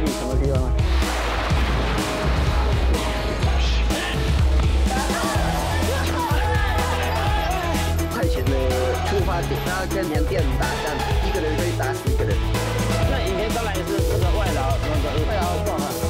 你什么地方啊？派遣的出发点，他跟缅甸打仗，一个人可以打10个人。 那以前当然是这个外劳状况。